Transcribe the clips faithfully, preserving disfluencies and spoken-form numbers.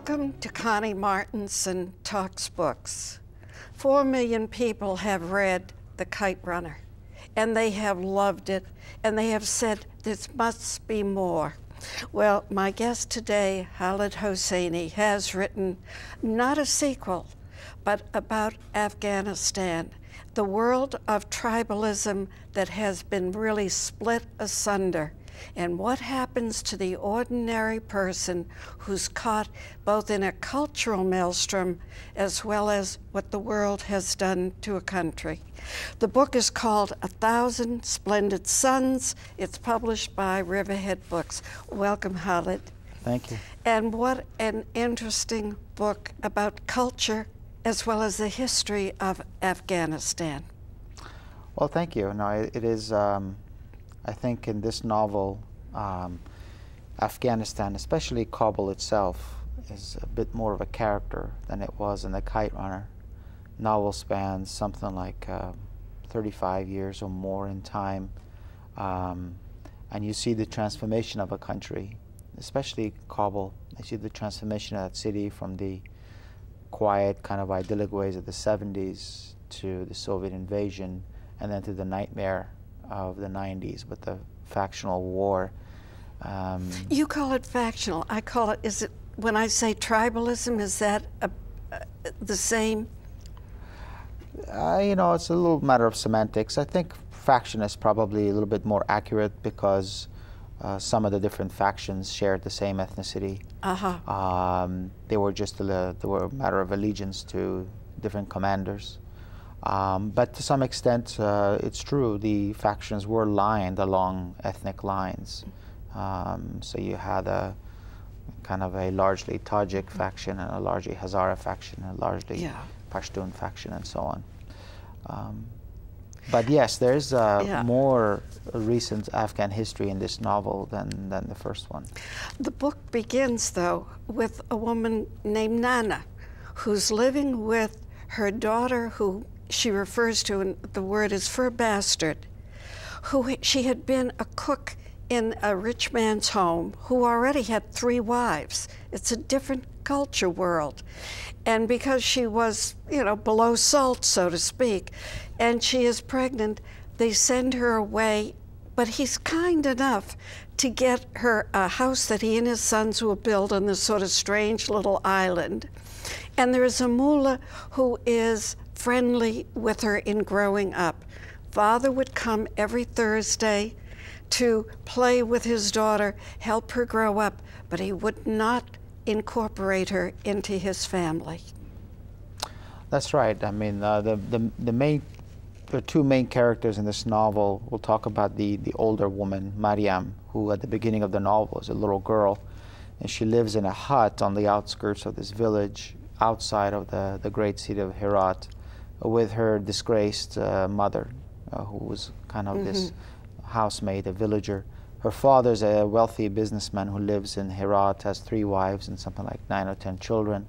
Welcome to Connie Martinson Talks Books. Four million people have read The Kite Runner, and they have loved it, and they have said this must be more. Well, my guest today, Khaled Hosseini, has written not a sequel, but about Afghanistan, the world of tribalism that has been really split asunder, and what happens to the ordinary person who's caught both in a cultural maelstrom as well as what the world has done to a country. The book is called A Thousand Splendid Suns. It's published by Riverhead Books. Welcome, Khaled. Thank you. And what an interesting book about culture as well as the history of Afghanistan. Well, thank you. No, it, it is, um, I think in this novel, um, Afghanistan, especially Kabul itself, is a bit more of a character than it was in The Kite Runner. Novel spans something like uh, thirty-five years or more in time, um, and you see the transformation of a country, especially Kabul. You see the transformation of that city from the quiet, kind of idyllic ways of the seventies to the Soviet invasion, and then to the nightmare of the nineties with the factional war. Um, you call it factional. I call it, is it, when I say tribalism, is that a, uh, the same? Uh, you know, it's a little matter of semantics. I think faction is probably a little bit more accurate because uh, some of the different factions shared the same ethnicity. Uh-huh. Um, they were just a, they were a matter of allegiance to different commanders. Um, but to some extent, uh, it's true, the factions were lined along ethnic lines. Um, so you had a kind of a largely Tajik faction and a largely Hazara faction and a largely yeah. Pashtun faction and so on. Um, but yes, there's uh, yeah. more recent Afghan history in this novel than, than the first one. The book begins, though, with a woman named Nana, who's living with her daughter, who she refers to, and the word is for bastard, who she had been a cook in a rich man's home who already had three wives. It's a different culture world. And because she was, you know, below salt, so to speak, and she is pregnant, they send her away, but he's kind enough to get her a house that he and his sons will build on this sort of strange little island. And there is a mullah who is friendly with her in growing up. Father would come every Thursday to play with his daughter, help her grow up, but he would not incorporate her into his family. That's right. I mean, uh, the, the, the main, the two main characters in this novel, we'll talk about the, the older woman, Mariam, who at the beginning of the novel is a little girl, and she lives in a hut on the outskirts of this village outside of the, the great city of Herat, with her disgraced uh, mother, uh, who was kind of mm-hmm. this housemaid, a villager. Her father's a wealthy businessman who lives in Herat, has three wives and something like nine or ten children.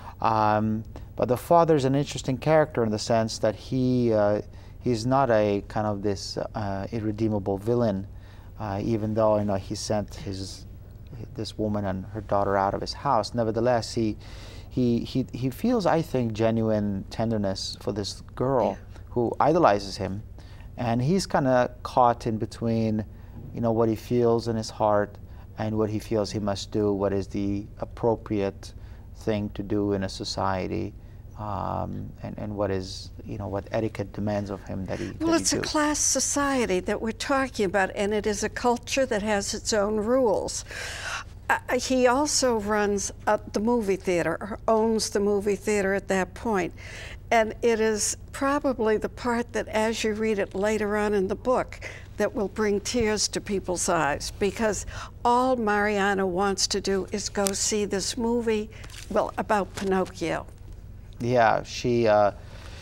Um, but the father's an interesting character in the sense that he uh, he's not a kind of this uh, irredeemable villain, uh, even though you know he sent his this woman and her daughter out of his house. Nevertheless, he He, he, he feels, I think, genuine tenderness for this girl yeah. who idolizes him. And he's kind of caught in between, you know, what he feels in his heart and what he feels he must do, what is the appropriate thing to do in a society, um, and, and what is, you know, what etiquette demands of him that he Well, that it's he a do. class society that we're talking about, and it is a culture that has its own rules. Uh, he also runs uh, the movie theater, or owns the movie theater at that point. And it is probably the part that, as you read it later on in the book, that will bring tears to people's eyes, because all Mariana wants to do is go see this movie, well, about Pinocchio. Yeah, she, uh,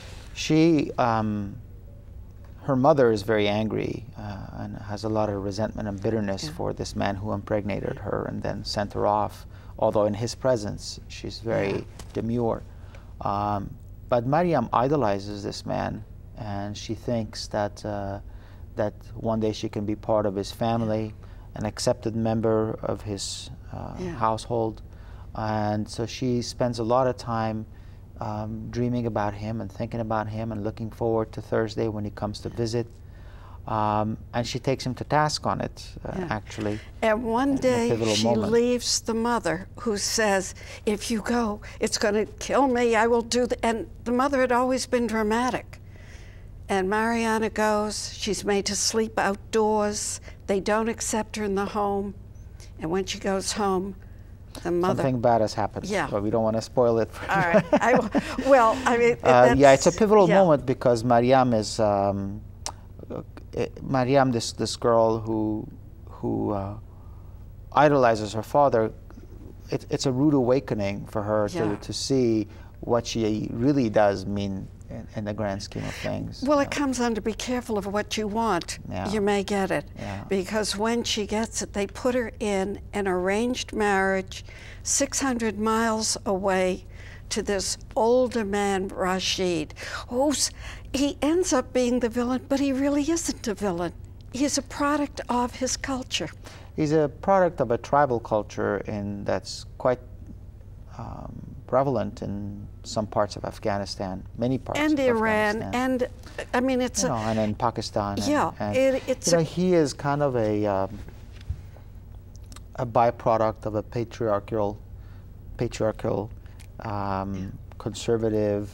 she, um, her mother is very angry uh, and has a lot of resentment and bitterness yeah. for this man who impregnated her and then sent her off, although in his presence she's very yeah. demure. Um, but Mariam idolizes this man, and she thinks that, uh, that one day she can be part of his family, an accepted member of his uh, yeah. household, And so she spends a lot of time um, dreaming about him and thinking about him and looking forward to Thursday when he comes to visit. Um, and she takes him to task on it, uh, Yeah. actually. And one day she moment. leaves the mother, who says, if you go, it's going to kill me, I will do the, and the mother had always been dramatic. And Mariana goes, she's made to sleep outdoors, they don't accept her in the home, and when she goes home, the mother... Something bad has happened, yeah. but we don't want to spoil it. For All right. I, well, I mean... uh, yeah, it's a pivotal yeah. moment because Mariam is... Um, Mariam, this this girl who who uh, idolizes her father, it, it's a rude awakening for her yeah. to, to see what she really does mean in, in the grand scheme of things. Well, you it know. comes on to be careful of what you want. Yeah. You may get it. Yeah. Because when she gets it, they put her in an arranged marriage six hundred miles away to this older man, Rashid, who's, he ends up being the villain, but he really isn't a villain. He's a product of his culture. He's a product of a tribal culture in that's quite um, prevalent in some parts of Afghanistan, many parts And of Iran, Afghanistan. and I mean, it's you a, know, and in Pakistan. And, yeah, and, it, it's you know, a, he is kind of a um, a byproduct of a patriarchal, patriarchal, um, conservative,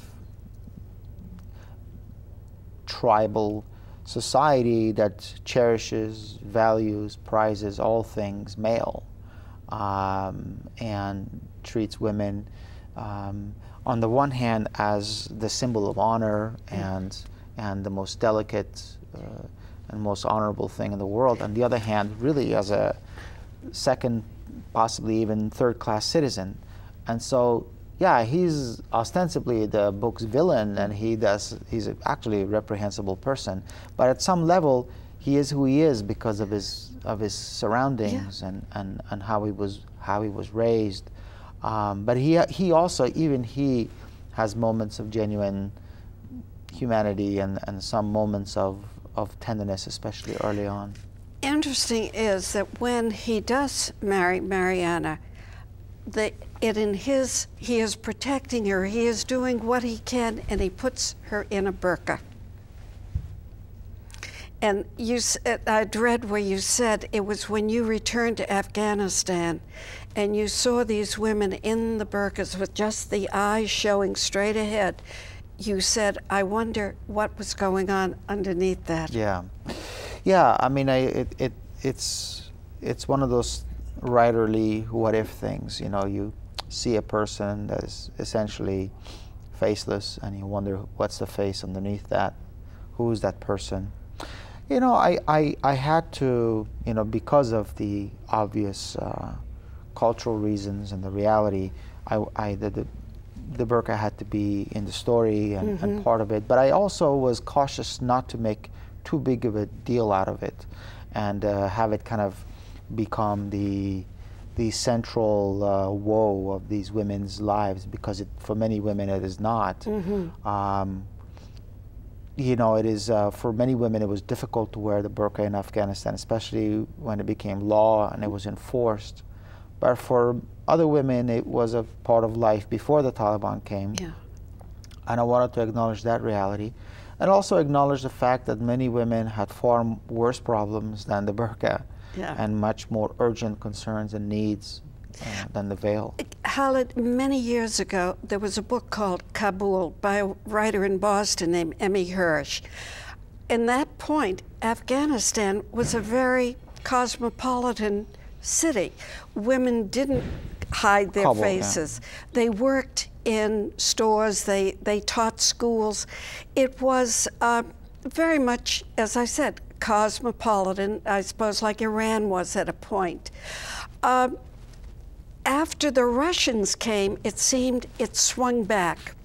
tribal society that cherishes, values, prizes all things male, um, and treats women um, on the one hand as the symbol of honor and and the most delicate uh, and most honorable thing in the world, on the other hand really as a second, possibly even third class citizen. And so yeah, he's ostensibly the book's villain, and he does, he's actually a reprehensible person. But at some level, he is who he is because of his of his surroundings yeah. and, and, and how he was how he was raised. Um, but he he also, even he, has moments of genuine humanity and, and some moments of, of tenderness, especially early on. Interesting is that when he does marry Mariana, the, it in his, he is protecting her, he is doing what he can, and he puts her in a burqa. And you, I read where you said it was when you returned to Afghanistan and you saw these women in the burqas with just the eyes showing straight ahead. You said, I wonder what was going on underneath that. Yeah, yeah. I mean, I, it, it it's it's one of those writerly what if things. You know, you see a person that is essentially faceless, and you wonder what's the face underneath that. Who is that person? You know, I, I, I had to, you know, because of the obvious uh, cultural reasons and the reality, I, I the, the, the burqa had to be in the story and, mm-hmm. and part of it. But I also was cautious not to make too big of a deal out of it and uh, have it kind of become the, the central uh, woe of these women's lives, because it, for many women it is not. Mm-hmm. um, You know, it is, uh, for many women, it was difficult to wear the burqa in Afghanistan, especially when it became law and it was enforced. But for other women, it was a part of life before the Taliban came. Yeah. And I wanted to acknowledge that reality. And also acknowledge the fact that many women had far worse problems than the burqa, yeah. and much more urgent concerns and needs uh, than the veil. Khaled, many years ago, there was a book called Kabul by a writer in Boston named Emmy Hirsch. In that point, Afghanistan was a very cosmopolitan city. Women didn't hide their Kabul, faces. Yeah. They worked in stores, they, they taught schools. It was uh, very much, as I said, cosmopolitan, I suppose like Iran was at a point. Uh, After the Russians came, it seemed it swung back.